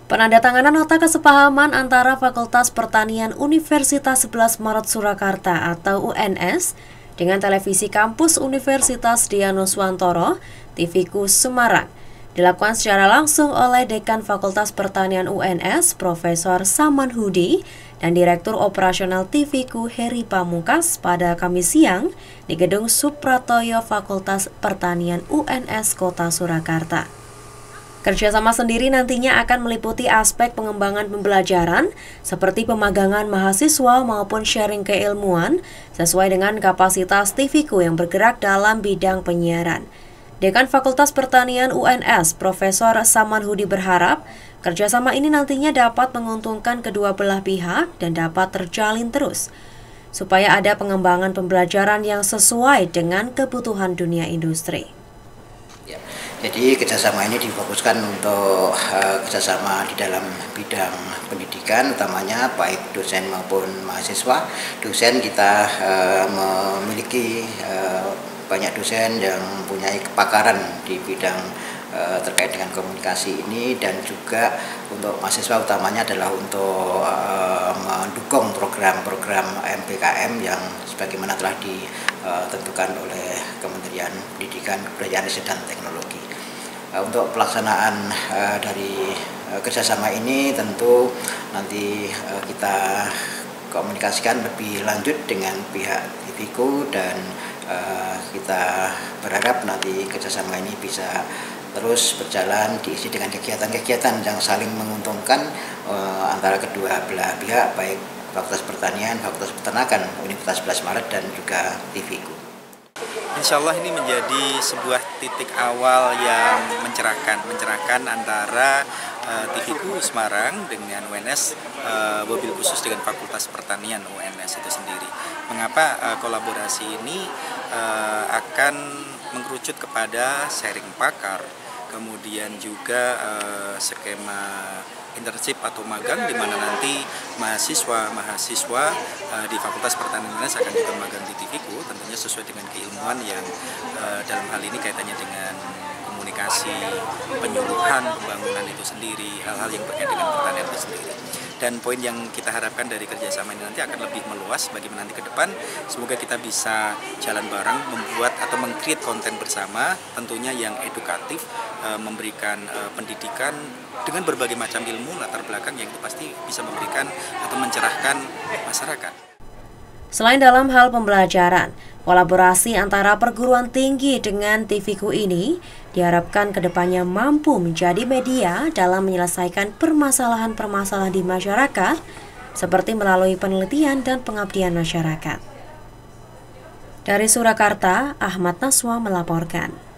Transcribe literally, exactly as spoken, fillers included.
Penandatanganan nota kesepahaman antara Fakultas Pertanian Universitas sebelas Maret Surakarta atau U N S dengan Televisi Kampus Universitas Dianuswantoro, T V K U Semarang, dilakukan secara langsung oleh Dekan Fakultas Pertanian U N S, Profesor Saman Hudi, dan Direktur Operasional T V K U Heri Pamungkas pada Kamis siang di Gedung Supratoyo Fakultas Pertanian U N S Kota Surakarta. Kerjasama sendiri nantinya akan meliputi aspek pengembangan pembelajaran seperti pemagangan mahasiswa maupun sharing keilmuan sesuai dengan kapasitas T V K U yang bergerak dalam bidang penyiaran. Dekan Fakultas Pertanian U N S, Profesor Saman Hudi berharap kerjasama ini nantinya dapat menguntungkan kedua belah pihak dan dapat terjalin terus, supaya ada pengembangan pembelajaran yang sesuai dengan kebutuhan dunia industri. Ya, jadi kerjasama ini difokuskan untuk uh, kerjasama di dalam bidang pendidikan, utamanya baik dosen maupun mahasiswa. Dosen kita uh, memiliki uh, banyak dosen yang mempunyai kepakaran di bidang uh, terkait dengan komunikasi ini, dan juga untuk mahasiswa utamanya adalah untuk uh, mendukung program-program M P K M yang sebagaimana telah ditentukan oleh Kementerian Pendidikan, Kebudayaan, Riset dan Teknologi. Untuk pelaksanaan uh, dari uh, kerjasama ini tentu nanti uh, kita komunikasikan lebih lanjut dengan pihak T V K U, dan uh, kita berharap nanti kerjasama ini bisa terus berjalan, diisi dengan kegiatan-kegiatan yang saling menguntungkan uh, antara kedua belah pihak, baik Fakultas Pertanian, Fakultas Peternakan, Universitas sebelas Maret, dan juga T V K U. Insya Allah ini menjadi sebuah titik awal yang mencerahkan, mencerahkan antara uh, T V K U Semarang dengan U N S, uh, mobil khusus dengan Fakultas Pertanian U N S itu sendiri. Mengapa uh, kolaborasi ini uh, akan mengerucut kepada sharing pakar, kemudian juga uh, skema internship atau magang, di mana nanti mahasiswa-mahasiswa uh, di Fakultas Pertanian U N S akan juga magang di T V K U, tentunya sesuai dengan keilmuan yang uh, dalam hal ini kaitannya dengan komunikasi, penyuluhan, pembangunan itu sendiri, hal-hal yang berkaitan dengan pertanian itu sendiri. Dan poin yang kita harapkan dari kerjasama ini nanti akan lebih meluas bagaimana nanti ke depan. Semoga kita bisa jalan bareng, membuat atau meng-create konten bersama, tentunya yang edukatif, memberikan pendidikan dengan berbagai macam ilmu latar belakang yang itu pasti bisa memberikan atau mencerahkan masyarakat. Selain dalam hal pembelajaran, kolaborasi antara perguruan tinggi dengan T V K U ini diharapkan kedepannya mampu menjadi media dalam menyelesaikan permasalahan-permasalahan di masyarakat, seperti melalui penelitian dan pengabdian masyarakat. Dari Surakarta, Ahmad Naswa melaporkan.